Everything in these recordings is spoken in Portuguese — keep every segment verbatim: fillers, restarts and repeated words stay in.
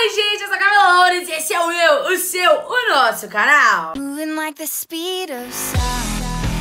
Oi, gente, eu sou a Camila Loures e esse é o meu, o seu, o nosso canal. Moving like the speed of sound.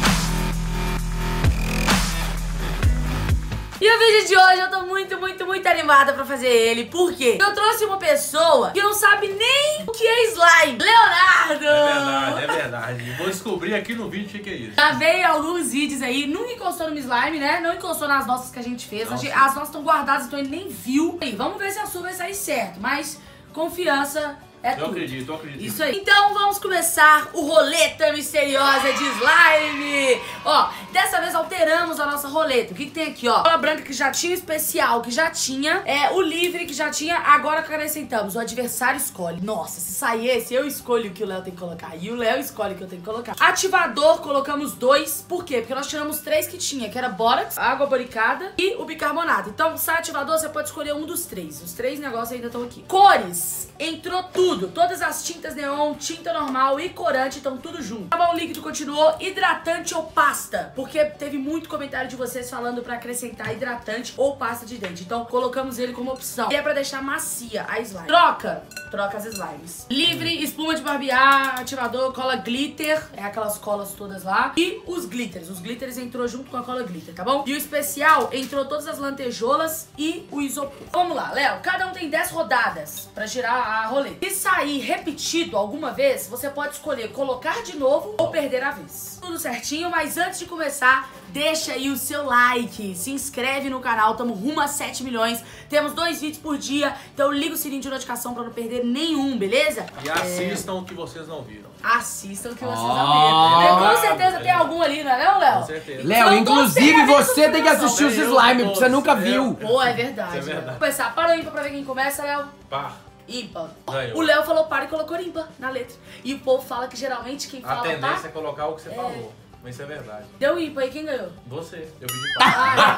E o vídeo de hoje eu tô muito, muito, muito animada pra fazer ele. Por quê? Eu trouxe uma pessoa que não sabe nem o que é slime. Leonardo! É verdade, é verdade. Vou descobrir aqui no vídeo o que é isso. Já veio alguns vídeos aí, nunca encostou no slime, né? Não encostou nas nossas que a gente fez. Nossa. As nossas estão guardadas, então ele nem viu. E vamos ver se a sua vai sair certo. Mas confiança é Eu tudo. acredito, eu acredito. Isso aí. Então vamos começar o roleta misteriosa de slime. Ó, dessa vez alteramos a nossa roleta. O que que tem aqui, ó? Cola branca que já tinha, o especial que já tinha, é o livre que já tinha, agora acrescentamos o adversário escolhe. Nossa, se sair esse, eu escolho o que o Léo tem que colocar e o Léo escolhe o que eu tenho que colocar. Ativador, colocamos dois. Por quê? Porque nós tiramos três que tinha, que era bórax, água boricada e o bicarbonato. Então, sai ativador, você pode escolher um dos três. Os três negócios ainda estão aqui. Cores, entrou tudo. Todas as tintas neon, tinta normal e corante estão tudo junto. Sabão líquido continuou, hidratante ou pasta, porque teve muito comentário de vocês falando pra acrescentar hidratante ou pasta de dente. Então colocamos ele como opção. E é pra deixar macia a slime. Troca, troca as slimes. Livre, espuma de barbear, ativador, cola glitter, é aquelas colas todas lá. E os glitters, os glitters entrou junto com a cola glitter, tá bom? E o especial entrou todas as lantejoulas e o isopor. Vamos lá, Léo, cada um tem dez rodadas pra girar a roleta. Se sair repetido alguma vez, você pode escolher colocar de novo ou perder a vez. Tudo certinho, mas antes de começar, deixa aí o seu like, se inscreve no canal, tamo rumo a sete milhões, temos dois vídeos por dia, então liga o sininho de notificação pra não perder nenhum, beleza? E assistam é... o que vocês não viram. Assistam o que vocês não viram. Com certeza tem algum ali, não é não, Léo? Com certeza. Léo, inclusive você tem que assistir os slime, porque você nunca viu. Pô, é verdade. É verdade. Vamos começar, para o ímpar pra ver quem começa, Léo. Par. Ímpar. Ganhou. O Léo falou par e colocou ímpar na letra. E o povo fala que geralmente quem A fala tendência par... é colocar o que você É. falou. Mas isso é verdade. Deu ímpar, e quem ganhou? Você. Eu pedi par.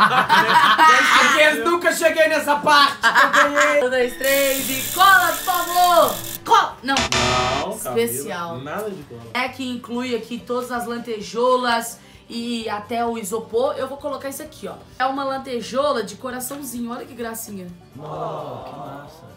Ah, Porque eu nunca cheguei nessa parte. um, dois, três e cola, por favor! Cola! Não. Não, Especial. Camila, nada de cola. É que inclui aqui todas as lantejoulas e até o isopor. Eu vou colocar isso aqui, ó. É uma lantejola de coraçãozinho. Olha que gracinha. Oh, que massa.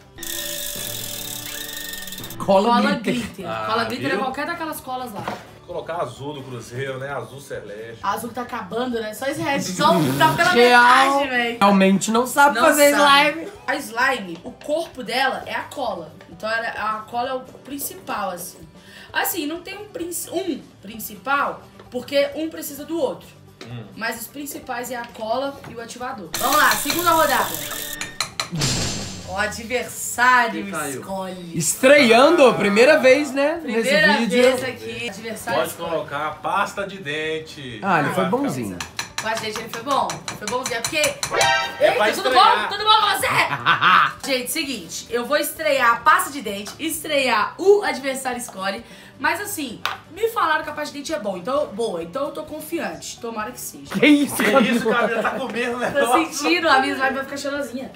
Cola, Cola glitter. glitter. Ah, Cola glitter é viu? qualquer daquelas colas lá. Vou colocar azul do Cruzeiro, né? Azul celeste. A azul tá acabando, né? Só esse resto. Só tá pela Real. metade, velho. Realmente não sabe Não fazer sabe. slime. A slime, o corpo dela é a cola. Então ela- a cola é o principal, assim. Assim, não tem um, princi- um principal, porque um precisa do outro. Hum. Mas os principais é a cola e o ativador. Vamos lá, segunda rodada. O adversário Quem caiu? escolhe. Estreando, primeira vez, né? Primeira nesse vídeo. vez aqui. Adversário Pode escolhe. colocar pasta de dente. Ah, ele Ah, foi Vai bonzinho. Mas, gente, ele foi bom. Foi bonzinho. É porque... É pra Eita, tudo estrear. bom? Tudo bom com você? Gente, seguinte. Eu vou estrear a pasta de dente, estrear o adversário escolhe. Mas, assim, me falaram que a pasta de dente é bom. Então, boa. Então, eu tô confiante. Tomara que seja. Que isso, Que isso, Camila? Tá comendo, né? Tô sentindo. A minha slime vai ficar cheirosinha.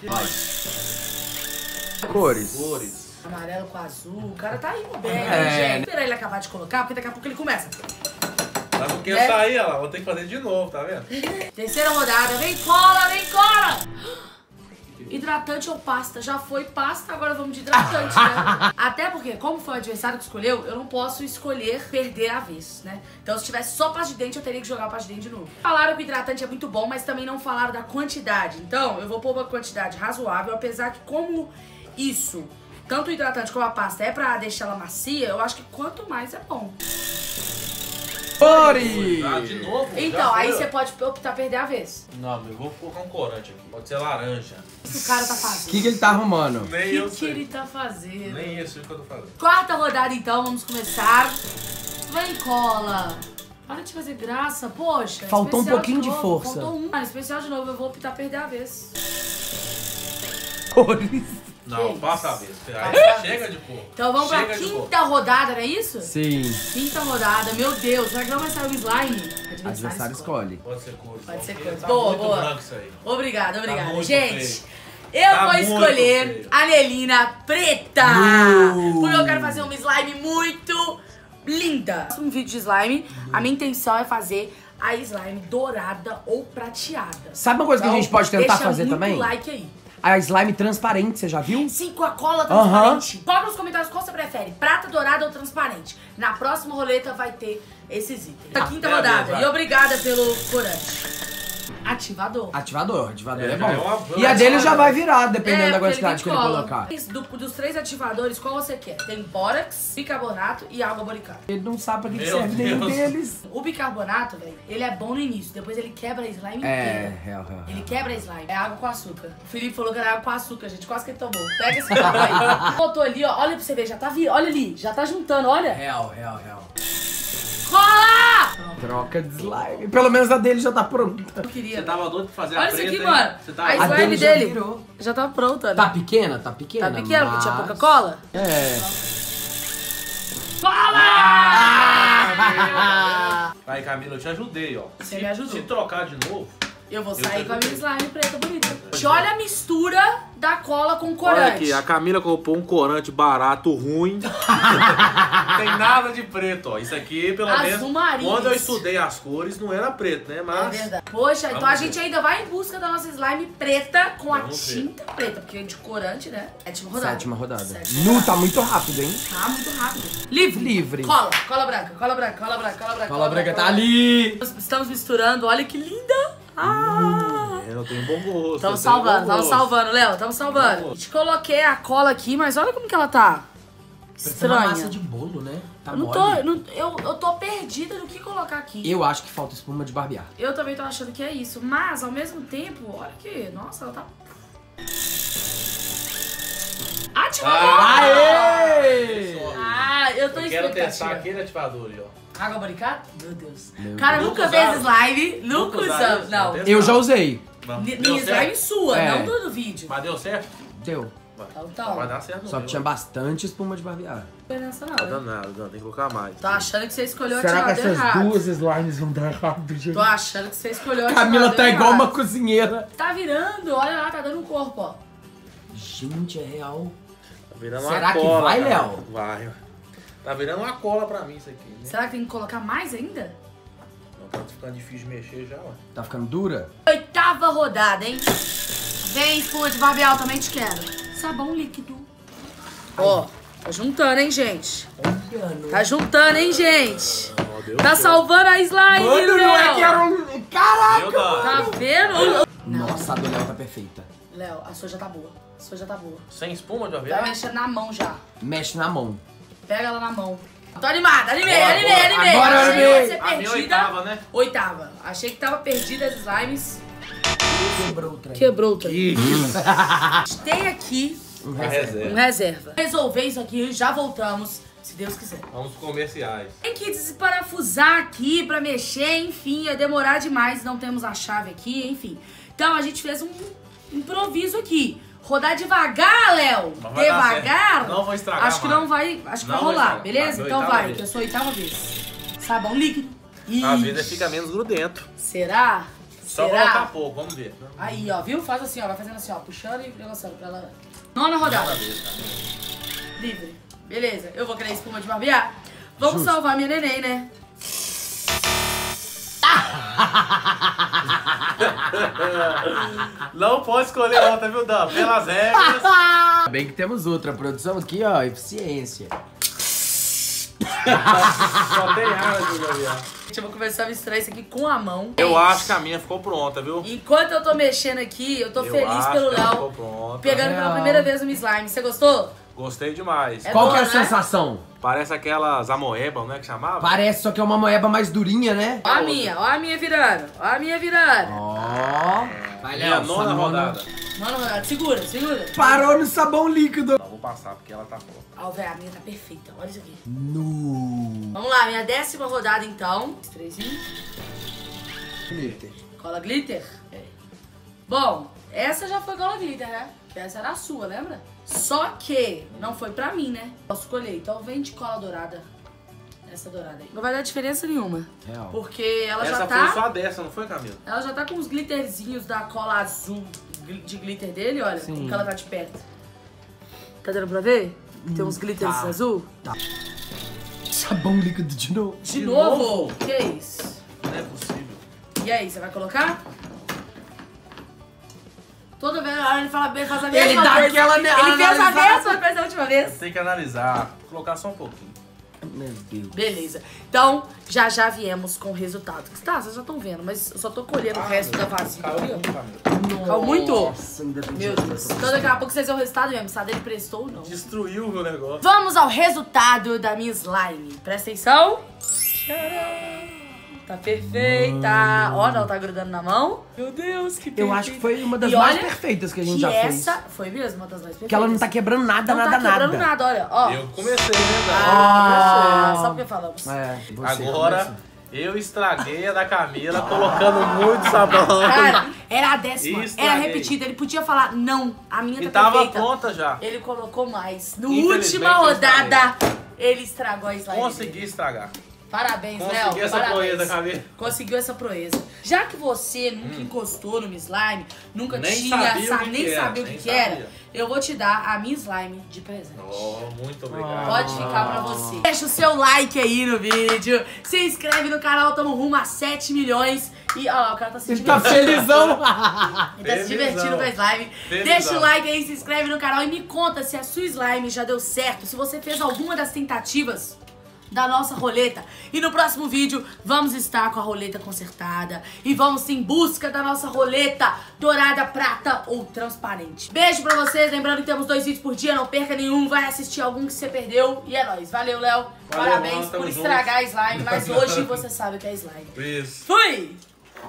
Cores. Cores. Amarelo com azul. O cara tá indo bem, É, né, gente? né? Esperar ele acabar de colocar, porque daqui a pouco ele começa. Tá não quer É. sair, ela. Vou ter que fazer de novo, tá vendo? Terceira rodada. Vem cola, vem cola! Hidratante ou pasta? Já foi pasta, agora vamos de hidratante, né? Até porque, como foi o adversário que escolheu, eu não posso escolher perder a vez, né? Então, se tivesse só pasta de dente, eu teria que jogar a pasta de dente de novo. Falaram que o hidratante é muito bom, mas também não falaram da quantidade. Então, eu vou pôr uma quantidade razoável, apesar que como isso, tanto o hidratante como a pasta, é pra deixar ela macia, eu acho que quanto mais é bom. Cores. Ah, de novo? Então, Já aí foi, você ó. pode optar perder a vez. Não, eu vou colocar um corante aqui. Pode ser laranja. O que o cara tá O fazendo? que, que ele tá arrumando? Nem O eu que, que sei. ele tá fazendo? Nem isso que eu tô fazendo. Quarta rodada, então, vamos começar. Vem, cola. Para de fazer graça, poxa. Faltou um especial pouquinho de novo, força. Faltou um. Ah, especial de novo, eu vou optar perder a vez. Cores. Não, Que passa a isso? vez. Passa Aí a chega vez. de pôr. Então vamos Chega pra de pôr. quinta rodada, não é isso? Sim. Quinta rodada, meu Deus. Será que não vai sair o slime? Adversário escolhe. Pode ser cores. Pode ser porque cores. Tá Boa, muito boa. branco isso aí. Obrigada, obrigada. muito Gente, feio. eu Tá vou muito escolher feio. a Anelina preta. Uh. Porque eu quero fazer uma slime muito linda. No vídeo de slime, a minha intenção é fazer a slime dourada ou prateada. Sabe uma coisa que a gente pode tentar deixa fazer muito também? like aí. a slime transparente, você já viu? Sim, com a cola transparente. Coloca nos comentários qual você prefere, prata, dourada ou transparente. Na próxima roleta vai ter esses itens. A quinta é rodada. mesmo, E obrigada pelo corante. Ativador. Ativador, ativador é, É, bom. é uma- E a dele já vai virar, dependendo É, da porque quantidade que ele ele cola. colocar. Do, dos três ativadores, qual você quer? Tem bórax, bicarbonato e água boricada. Ele não sabe pra que, que Meu serve nenhum Deus. deles. O bicarbonato, velho, ele é bom no início, depois ele quebra a slime É, inteira. real, real. Ele quebra a slime. É água com açúcar. O Felipe falou que era água com açúcar, gente. Quase que ele tomou. Pega esse copo aí. Botou ali, ó. Olha pra você ver. Já tá vi. Olha ali. Já tá juntando, olha. Real, real, real. Cola! Troca de slime. Pelo menos a dele já tá pronta. Eu queria. Você tava doido pra fazer Olha a isso preta, aqui, hein? mano. Você A tava... A slime dele já dele virou. já tá pronta, né? Tá pequena? Tá pequena. Tá pequeno, porque tinha mas- pouca cola? É. Cola! Aí, Camila, eu te ajudei, ó. Você Se- me ajudou. Se trocar de novo... Eu vou Eu sair te com a minha ajudei. slime preta bonita. Olha a mistura da cola com corante. Olha aqui, a Camila comprou um corante barato, ruim. Não tem nada de preto, ó. Isso aqui, pelo Azul menos, marinho. quando eu estudei as cores, não era preto, né? É Mas... verdade. Poxa, então Vamos a gente ver. ainda vai em busca da nossa slime preta com a Vamos ver. tinta preta. Porque de corante, né? Sétima rodada. Sétima rodada. Sétima Nu, rodada. tá muito rápido, hein? Tá muito rápido. Livre. Livre. Cola, cola branca, cola branca, cola branca, cola branca. Fala, branca, tá ali. Nós Estamos misturando, olha que linda. Ah. Eu tenho bom gosto. Estamos eu tenho salvando, bom estamos gosto. salvando, Léo, estamos salvando. Bom. Te coloquei a cola aqui, mas olha como que ela tá. Parece uma massa Estranha. de bolo, né? Tá Eu não mole. tô, não- eu, eu tô perdida no que colocar aqui. Eu acho que falta espuma de barbear. Eu também tô achando que é isso, mas ao mesmo tempo, olha que, nossa, ela tá... Ativador! Aê! Ah, eu tô Eu em quero expectativa. testar aquele ativador ali, ó. Água boricada? Meu Deus. Meu Cara, Deus. nunca Nunca fez usaram? slime, nunca Nunca usaram usamos. isso? Não. Não. Eu já usei. Vamos. Ni- Deu Minha slime certo? sua, É. não do, do vídeo. Mas deu certo? Deu. Vai. Então, Não então. vai dar certo, não. Só que viu? tinha bastante espuma de barbear. Não tem diferença não, Tá hein? dando nada, não. Tem que colocar mais. Tô achando que você escolheu o Será que ativador essas errado. duas slimes vão dar errado, gente? Tô achando que você escolheu o Camila ativador tá igual uma errado. cozinheira. Tá virando, olha lá, tá dando um corpo, ó. Gente, é real. Tá virando Será uma que cola, vai, cara. Léo? Vai. Tá virando uma cola pra mim isso aqui, né? Será que tem que colocar mais ainda? Não tá ficando difícil de mexer já, ó. Tá ficando dura? Oitava rodada, hein? Vem, espuma de barbear, eu também te quero. Sabão líquido. Ó, tá juntando, hein, gente? Tá juntando, hein, gente? Ó, deu Tá certo. salvando a slime, Mano, não é Léo. que era um... Caraca! Deu, cara. Tá vendo? Nossa, a do Léo tá perfeita. Léo, a sua já tá boa. A sua já tá boa. Sem espuma de Tá aveia? mexendo na mão já. Mexe na mão. Pega ela na mão. Tô animada, animei, Bora, animei, bora. animei. Agora eu Achei que animei. ia ser A minha perdida. oitava, né? Oitava. Achei que tava perdida as slimes. Quebrou o trem. Quebrou o trem. Que isso? Tem aqui Um A reserva. um reserva. reserva. Resolver isso aqui, já voltamos, se Deus quiser. Vamos pros comerciais. Tem que desparafusar aqui pra mexer, enfim, ia demorar demais, não temos a chave aqui, enfim. Então a gente fez um improviso aqui. Rodar devagar, Léo. Mas vai dar Devagar. certo. Não vou estragar Acho que mais. não vai, acho que Não vai vou rolar, estragar. beleza? Vai, Então oitava vai, vez. que eu sou a oitava vez. Sabão líquido. Às Ixi. vezes fica menos grudento. Será? Só Será? colocar pouco, vamos ver. Aí, ó, viu? Faz assim, ó, vai fazendo assim, ó, puxando e negociando pra ela. Nona rodada. Cada vez, cara. Livre. Beleza, eu vou querer espuma de barbear. Vamos salvar minha neném, né? Não pode escolher outra, viu, Dan? Pelas regras. Ainda bem que temos outra produção aqui, ó. Eficiência. Só tem área de gaviar. Gente, eu vou começar a misturar isso aqui com a mão. Eu acho que a minha ficou pronta, viu? Enquanto eu tô mexendo aqui, eu tô Eu feliz acho pelo que ela Léo ficou pronta. pegando pela Real. primeira vez uma slime. Você gostou? Gostei demais. É Qual bom, que é a né? sensação? Parece aquelas amoeba, não é que chamava? Parece, só que é uma moeba mais durinha, né? Ó a minha, ó a minha virando, ó a minha virando. Ó. Vai, Minha Léo, nona sua rodada. Mano, mano, segura, segura. Parou no sabão líquido. Não, vou passar porque ela tá pronta. Ó, velho, a minha tá perfeita, olha isso aqui. No. Vamos lá, minha décima rodada então. Três e... Glitter. Cola glitter? É. Bom, essa já foi cola glitter, né? Essa era a sua, lembra? Só que não foi pra mim, né? Posso escolher, então vem de cola dourada. Essa dourada aí. Não vai dar diferença nenhuma. Real. Porque ela Essa já foi tá... só dessa, não foi, Camila? Ela já tá com os glitterzinhos da cola azul gl- de glitter dele, olha. Sim. Como que ela tá de perto. Tá dando pra ver? Tem uns glitters tá. azul. Sabão líquido de novo. De, De novo? novo? Que isso? Não é possível. E aí, você vai colocar? Toda vez ele fala, ele faz a mesma Ele dá coisa. aquela Ele fez a analisada. mesma coisa da última vez. Tem que analisar. Colocar só um pouquinho. Meu Deus. Beleza. Então, já já viemos com o resultado. Tá, vocês já estão vendo, mas eu só tô colhendo o resto da vasilha aqui, Caiu ó. muito, Camila. Caiu muito? Nossa, ainda tem Meu dinheiro Deus. pra Então daqui a pouco vocês vão o resultado mesmo, sabe? Ele prestou ou não. Destruiu o meu negócio. Vamos ao resultado da minha slime. Presta atenção. Tcharam. Tá perfeita. Ó, não tá grudando na mão. Meu Deus, que perfeita. Eu acho que foi uma das E mais olha perfeitas que a gente que já essa fez. foi mesmo uma das mais perfeitas. Que ela não tá quebrando nada, Não nada, tá quebrando nada. nada, olha. Ó. Eu comecei, né, Dani? Ah, Eu só porque falamos. É, você Agora, começou. eu estraguei a da Camila colocando muito sabão. Cara, era a décima. Estraguei. Era repetida. Ele podia falar, não, a minha tá E tava perfeita. pronta já. Ele colocou mais. No Infelizmente, última eu rodada, ele estragou a slime. Consegui dele. estragar. Parabéns, Léo. Consegui essa Parabéns. proeza, Camila. Conseguiu essa proeza. Já que você nunca encostou no minha slime, nunca Nem tinha, sabia o sabe, que nem que era, sabia o que, nem que era, sabia. eu vou te dar a minha slime de presente. Oh, muito obrigado. Pode ficar pra você. Deixa o seu like aí no vídeo. Se inscreve no canal, tamo rumo a sete milhões. E ó lá, o cara tá se Ele tá divertindo. felizão. Ele tá se Felizão. divertindo com a slime. Felizão. Deixa o like aí, se inscreve no canal e me conta se a sua slime já deu certo. Se você fez alguma das tentativas da nossa roleta. E no próximo vídeo vamos estar com a roleta consertada e vamos em busca da nossa roleta dourada, prata ou transparente. Beijo pra vocês, lembrando que temos dois vídeos por dia, não perca nenhum, vai assistir algum que você perdeu e é nóis. Valeu, Léo. Valeu, Parabéns mano, por tamo estragar a slime, mas hoje você sabe o que é slime. Isso. Fui!